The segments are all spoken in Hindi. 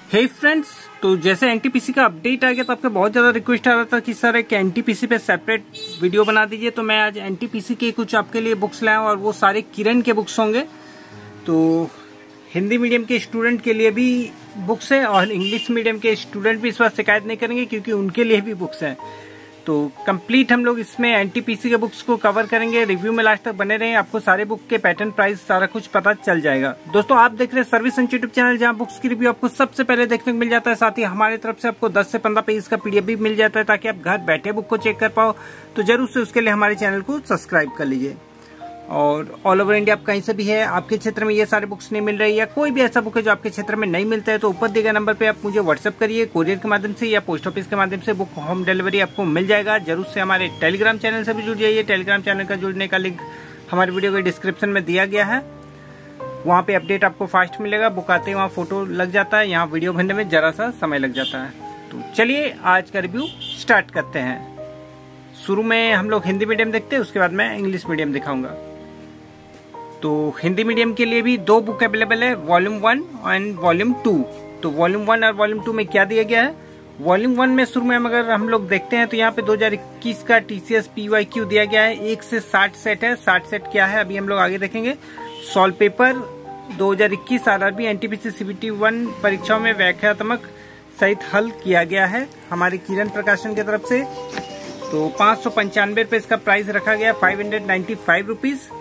हे फ्रेंड्स, तो जैसे एनटीपीसी का अपडेट आ गया तो आपका बहुत ज़्यादा रिक्वेस्ट आ रहा था कि सर एक एनटीपीसी पे सेपरेट वीडियो बना दीजिए। तो मैं आज एनटीपीसी के कुछ आपके लिए बुक्स लाया हूँ और वो सारे किरण के बुक्स होंगे। तो हिंदी मीडियम के स्टूडेंट के लिए भी बुक्स है और इंग्लिश मीडियम के स्टूडेंट भी इस बार शिकायत नहीं करेंगे क्योंकि उनके लिए भी बुक्स हैं। तो कंप्लीट हम लोग इसमें एनटीपीसी के बुक्स को कवर करेंगे। रिव्यू में लास्ट तक बने रहें, आपको सारे बुक के पैटर्न, प्राइस सारा कुछ पता चल जाएगा। दोस्तों, आप देख रहे हैं सर्विस यूट्यूब चैनल, जहां बुक्स की रिव्यू आपको सबसे पहले देखने को मिल जाता है। साथ ही हमारी तरफ से आपको 10 से 15 पेज का पीडीएफ भी मिल जाता है ताकि आप घर बैठे बुक को चेक कर पाओ। तो जरूर से उसके लिए हमारे चैनल को सब्सक्राइब कर लीजिए। और ऑल ओवर इंडिया आप कहीं से भी है, आपके क्षेत्र में ये सारे बुक्स नहीं मिल रही या कोई भी ऐसा बुक है जो आपके क्षेत्र में नहीं मिलता है, तो ऊपर दिए गए नंबर पे आप मुझे व्हाट्सअप करिए। कोरियर के माध्यम से या पोस्ट ऑफिस के माध्यम से बुक होम डिलीवरी आपको मिल जाएगा। जरूर से हमारे टेलीग्राम चैनल से भी जुड़ जाइए। टेलीग्राम चैनल का जुड़ने का लिंक हमारे वीडियो के डिस्क्रिप्शन में दिया गया है। वहाँ पे अपडेट आपको फास्ट मिलेगा। बुक आते ही वहाँ फोटो लग जाता है, यहाँ वीडियो बनने में जरा सा समय लग जाता है। तो चलिए आज का रिव्यू स्टार्ट करते हैं। शुरू में हम लोग हिंदी मीडियम देखते हैं, उसके बाद मैं इंग्लिश मीडियम दिखाऊंगा। तो हिंदी मीडियम के लिए भी 2 बुक अवेलेबल है, वॉल्यूम 1 एंड वॉल्यूम 2। तो वॉल्यूम 1 और वॉल्यूम 2 में क्या दिया गया है? वॉल्यूम 1 में शुरू में अगर हम लोग देखते हैं तो यहाँ पे 2021 का TCS PYQ दिया गया है। 1 से 60 सेट है। 60 सेट क्या है अभी हम लोग आगे देखेंगे। Solve paper 2021 RRB NTPC CBT 1 परीक्षाओं में व्याख्यात्मक सहित हल किया गया है हमारे किरण प्रकाशन की तरफ से। तो 595 रुपये इसका प्राइस रखा गया, 595 रुपीज।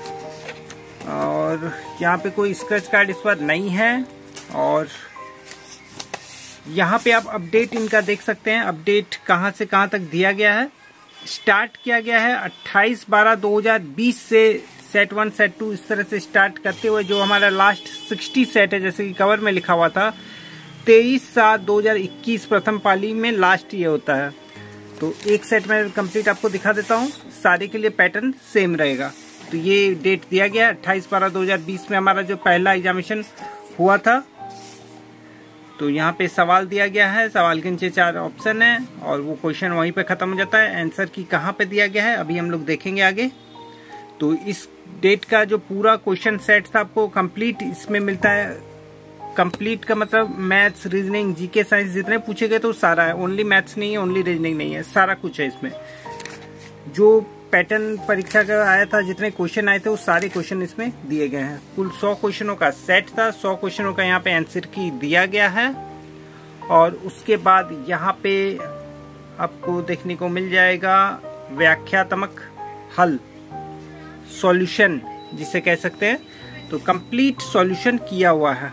और यहाँ पे कोई स्क्रैच कार्ड इस बार नहीं है। और यहाँ पे आप अपडेट इनका देख सकते हैं, अपडेट कहाँ से कहाँ तक दिया गया है। स्टार्ट किया गया है 28/12/2020 से सेट 1 सेट 2 इस तरह से स्टार्ट करते हुए जो हमारा लास्ट 60 सेट है, जैसे कि कवर में लिखा हुआ था 23/7/2021 प्रथम पाली में लास्ट ये होता है। तो एक सेट में कंप्लीट आपको दिखा देता हूँ, सारे के लिए पैटर्न सेम रहेगा। तो ये डेट दिया गया 28/12/2020 में हमारा जो पहला एग्जामिनेशन हुआ था। तो यहाँ पे सवाल दिया गया है, सवाल के नीचे 4 ऑप्शन है और वो क्वेश्चन वहीं पे खत्म हो जाता है। आंसर की कहाँ पे दिया गया है अभी हम लोग देखेंगे आगे। तो इस डेट का जो पूरा क्वेश्चन सेट था आपको कंप्लीट इसमें मिलता है। कंप्लीट का मतलब मैथ्स, रीजनिंग, जीके, साइंस जितने पूछे गए तो सारा है। ओनली मैथ्स नहीं है, ओनली रीजनिंग नहीं है, सारा कुछ है इसमें। जो पैटर्न परीक्षा का आया था, जितने क्वेश्चन आए थे वो सारे क्वेश्चन इसमें दिए गए हैं। कुल 100 क्वेश्चनों का सेट था। 100 क्वेश्चनों का यहाँ पे आंसर की दिया गया है। और उसके बाद यहाँ पे आपको देखने को मिल जाएगा व्याख्यात्मक हल, सॉल्यूशन जिसे कह सकते हैं। तो कंप्लीट सॉल्यूशन किया हुआ है,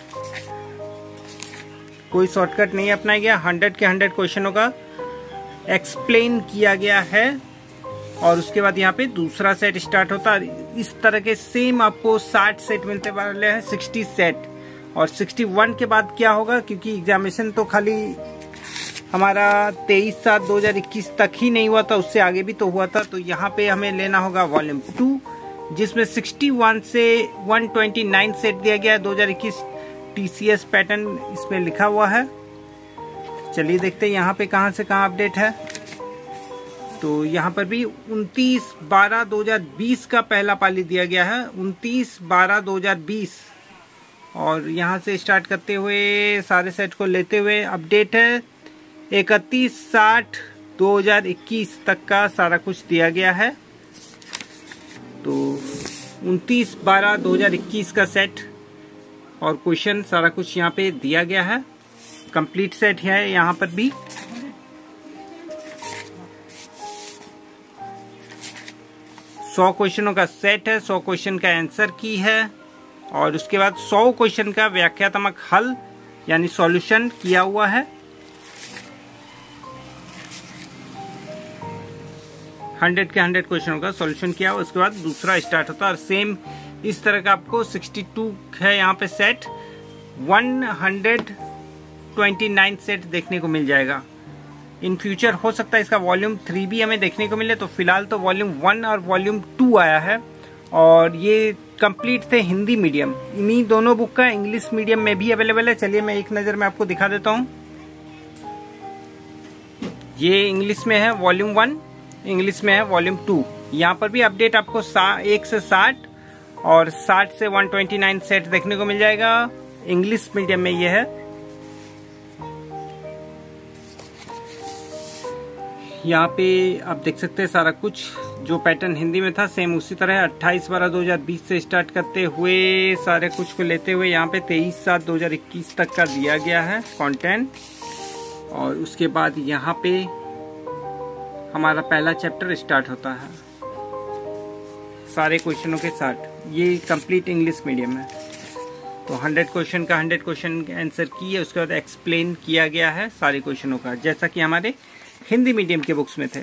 कोई शॉर्टकट नहीं अपनाया गया। 100 के 100 क्वेश्चनों का एक्सप्लेन किया गया है। और उसके बाद यहाँ पे दूसरा सेट स्टार्ट होता है। इस तरह के सेम आपको 60 सेट मिलते वाले हैं, 60 सेट। और 61 के बाद क्या होगा, क्योंकि एग्जामिनेशन तो खाली हमारा 23/7/2021 तक ही नहीं हुआ था, उससे आगे भी तो हुआ था। तो यहाँ पे हमें लेना होगा वॉल्यूम 2, जिसमें 61 से 129 सेट दिया गया है। 2021 TCS पैटर्न इसमें लिखा हुआ है। चलिए देखते हैं यहाँ पे कहाँ से कहाँ अपडेट है। तो यहाँ पर भी 29/12/2020 का पहला पाली दिया गया है, 29/12/2020। और यहाँ से स्टार्ट करते हुए सारे सेट को लेते हुए अपडेट है 31/7/2021 तक का सारा कुछ दिया गया है। तो 29/12/2021 का सेट और क्वेश्चन सारा कुछ यहाँ पे दिया गया है। कंप्लीट सेट है यहाँ पर भी। 100 क्वेश्चनों का सेट है, 100 क्वेश्चन का आंसर की है। और उसके बाद 100 क्वेश्चन का व्याख्यात्मक हल यानी सॉल्यूशन किया हुआ है। 100 के 100 क्वेश्चनों का सॉल्यूशन किया हुआ। उसके बाद दूसरा स्टार्ट होता है और सेम इस तरह का आपको 62 है यहाँ पे सेट, 129 सेट देखने को मिल जाएगा। इन फ्यूचर हो सकता है इसका वॉल्यूम 3 भी हमें देखने को मिले। तो फिलहाल तो वॉल्यूम 1 और वॉल्यूम 2 आया है और ये कंप्लीट थे हिंदी मीडियम। इन्हीं दोनों बुक का इंग्लिश मीडियम में भी अवेलेबल है। चलिए मैं एक नज़र में आपको दिखा देता हूँ। ये इंग्लिश में है वॉल्यूम 1, इंग्लिश में है वॉल्यूम 2। यहाँ पर भी अपडेट आपको 1 से 60 और 60 से 129 सेट देखने को मिल जाएगा। इंग्लिश मीडियम में ये है। यहाँ पे आप देख सकते हैं सारा कुछ जो पैटर्न हिंदी में था सेम उसी तरह 28/12/2020 से स्टार्ट करते हुए सारे कुछ को लेते हुए यहाँ पे 23/7/2021 तक का दिया गया है कंटेंट। और उसके बाद यहाँ पे हमारा पहला चैप्टर स्टार्ट होता है सारे क्वेश्चनों के साथ। ये कंप्लीट इंग्लिश मीडियम है, तो 100 क्वेश्चन का 100 क्वेश्चन आंसर किए, उसके बाद एक्सप्लेन किया गया है सारे क्वेश्चनों का, जैसा कि हमारे हिंदी मीडियम के बुक्स में थे।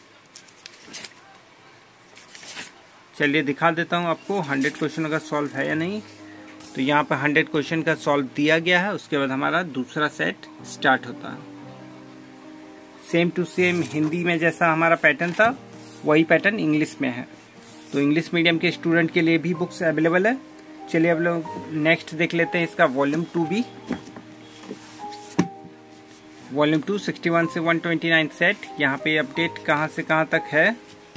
चलिए दिखा देता हूँ आपको 100 क्वेश्चनों का सॉल्व है या नहीं। तो यहाँ पर 100 क्वेश्चन का सॉल्व दिया गया है, उसके बाद हमारा दूसरा सेट स्टार्ट होता है। सेम टू सेम हिंदी में जैसा हमारा पैटर्न था वही पैटर्न इंग्लिश में है। तो इंग्लिश मीडियम के स्टूडेंट के लिए भी बुक्स अवेलेबल है। चलिए अब लोग नेक्स्ट देख लेते हैं इसका वॉल्यूम 2 भी। वॉल्यूम 2 61 से 129 सेट। यहाँ पे अपडेट कहाँ से कहाँ तक है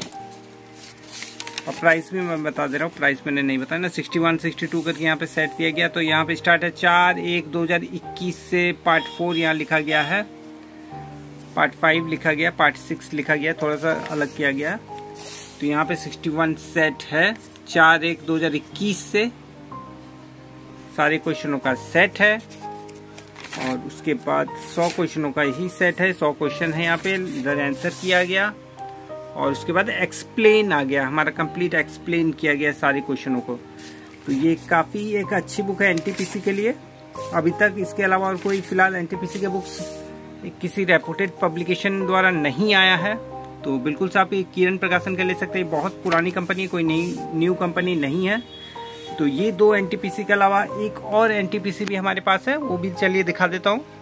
और प्राइस भी मैं बता दे रहा हूँ, प्राइस मैंने नहीं बताया ना। 61 62 करके यहाँ पे सेट दिया गया। तो यहाँ पे स्टार्ट है 4/1/2021 से पार्ट 4 यहाँ लिखा गया है, पार्ट 5 लिखा गया, पार्ट 6 लिखा गया, थोड़ा सा अलग किया गया। तो यहाँ पे 61 सेट है 4/1/2021 से सारे क्वेश्चनों का सेट है। और उसके बाद 100 क्वेश्चनों का ही सेट है, 100 क्वेश्चन है यहाँ पे, इधर आंसर किया गया। और उसके बाद एक्सप्लेन आ गया, हमारा कंप्लीट एक्सप्लेन किया गया सारे क्वेश्चनों को। तो ये काफ़ी एक अच्छी बुक है एनटीपीसी के लिए। अभी तक इसके अलावा और कोई फिलहाल एनटीपीसी के बुक्स किसी रेपुटेड पब्लिकेशन द्वारा नहीं आया है। तो बिल्कुल से आप ये किरण प्रकाशन का ले सकते हैं, बहुत पुरानी कंपनी है, कोई नई न्यू कंपनी नहीं है। तो ये 2 एनटीपीसी के अलावा एक और एनटीपीसी भी हमारे पास है, वो भी चलिए दिखा देता हूँ।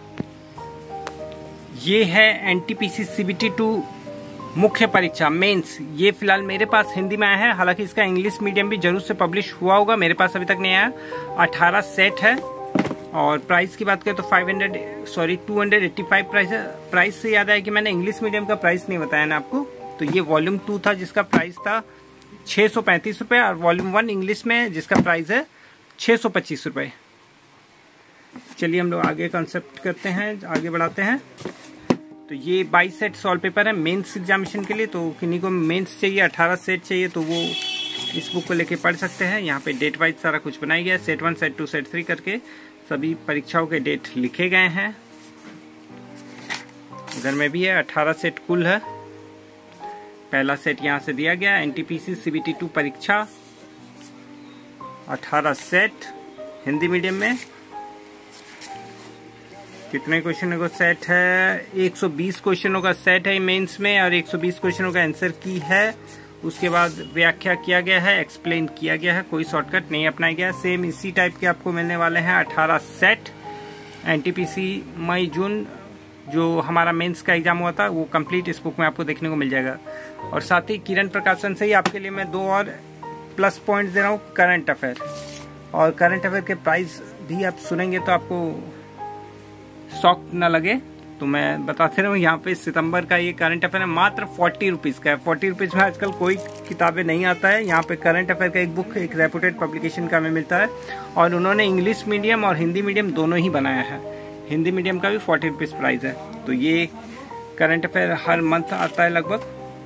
ये है एनटीपीसी सीबीटी 2 मुख्य परीक्षा मेंस। ये फिलहाल मेरे पास हिंदी में आया है, हालांकि इसका इंग्लिश मीडियम भी जरूर से पब्लिश हुआ होगा, मेरे पास अभी तक नहीं आया। 18 सेट है। और प्राइस की बात करें तो 285 प्राइस है। प्राइस से याद आया कि मैंने इंग्लिश मीडियम का प्राइस नहीं बताया ना आपको। तो ये वॉल्यूम 2 था जिसका प्राइस था 635 रुपये, और वॉल्यूम 1 इंग्लिश में जिसका प्राइस है 625 रुपये। चलिए हम लोग आगे कंसेप्ट करते हैं, आगे बढ़ाते हैं। तो ये 22 सेट सॉल्व पेपर है मेंस एग्जामिनेशन के लिए। तो किन्हीं को मेंस चाहिए 18 सेट चाहिए तो वो इस बुक को लेके पढ़ सकते हैं। यहाँ पे डेट वाइज सारा कुछ बनाया गया है, सेट 1 सेट 2 सेट 3 करके सभी परीक्षाओं के डेट लिखे गए हैं। इधर में भी है 18 सेट कुल है। पहला सेट यहाँ से दिया गया एनटीपीसी सीबीटी 2 परीक्षा 18 सेट हिंदी मीडियम में। कितने क्वेश्चनों का सेट है? 120 क्वेश्चनों का सेट है मेंस में, और 120 क्वेश्चनों का आंसर की है। उसके बाद व्याख्या किया गया है, एक्सप्लेन किया गया है, कोई शॉर्टकट नहीं अपनाया गया। सेम इसी टाइप के आपको मिलने वाले हैं 18 सेट। एनटीपीसी मई जून जो हमारा मेंस का एग्जाम हुआ था वो कंप्लीट इस बुक में आपको देखने को मिल जाएगा। और साथ ही किरण प्रकाशन से ही आपके लिए मैं 2 और प्लस पॉइंट दे रहा हूँ, करंट अफेयर। और करंट अफेयर के प्राइस भी आप सुनेंगे तो आपको शॉक न लगे, तो मैं बताते रहूँ। यहाँ पे सितंबर का ये करंट अफेयर है, मात्र 40 रुपीज़ का है। 40 रुपीज़ में आजकल कोई किताबें नहीं आता है। यहाँ पे करंट अफेयर का एक बुक एक रेपुटेड पब्लिकेशन का हमें मिलता है, और उन्होंने इंग्लिश मीडियम और हिंदी मीडियम दोनों ही बनाया है। हिंदी मीडियम का भी 40 रुपीज़ प्राइस है। तो ये करंट अफेयर हर मंथ आता है लगभग।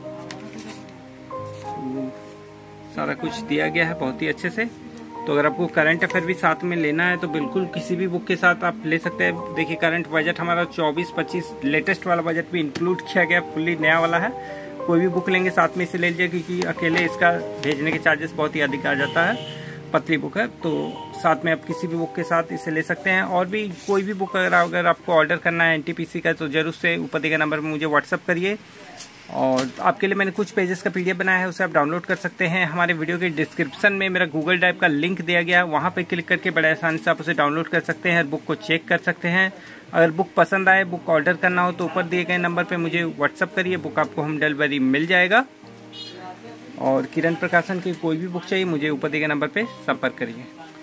सारा कुछ दिया गया है बहुत ही अच्छे से। तो अगर आपको करंट अफेयर भी साथ में लेना है तो बिल्कुल किसी भी बुक के साथ आप ले सकते हैं। देखिए करंट बजट हमारा 24-25 लेटेस्ट वाला बजट भी इंक्लूड किया गया, फुल्ली नया वाला है। कोई भी बुक लेंगे साथ में इसे ले लीजिए, क्योंकि अकेले इसका भेजने के चार्जेस बहुत ही अधिक आ जाता है, पतली बुक है। तो साथ में आप किसी भी बुक के साथ इसे ले सकते हैं। और भी कोई भी बुक अगर आपको ऑर्डर करना है एनटीपीसी का तो जरूर से ऊपर दिए गए नंबर पर मुझे व्हाट्सअप करिए। और आपके लिए मैंने कुछ पेजेस का पीडीएफ बनाया है, उसे आप डाउनलोड कर सकते हैं। हमारे वीडियो के डिस्क्रिप्शन में मेरा गूगल ड्राइव का लिंक दिया गया है, वहाँ पे क्लिक करके बड़े आसानी से आप उसे डाउनलोड कर सकते हैं, बुक को चेक कर सकते हैं। अगर बुक पसंद आए, बुक ऑर्डर करना हो तो ऊपर दिए गए नंबर पे मुझे व्हाट्सअप करिए, बुक आपको होम डिलीवरी मिल जाएगा। और किरण प्रकाशन की कोई भी बुक चाहिए मुझे ऊपर दिए गए नंबर पर संपर्क करिए।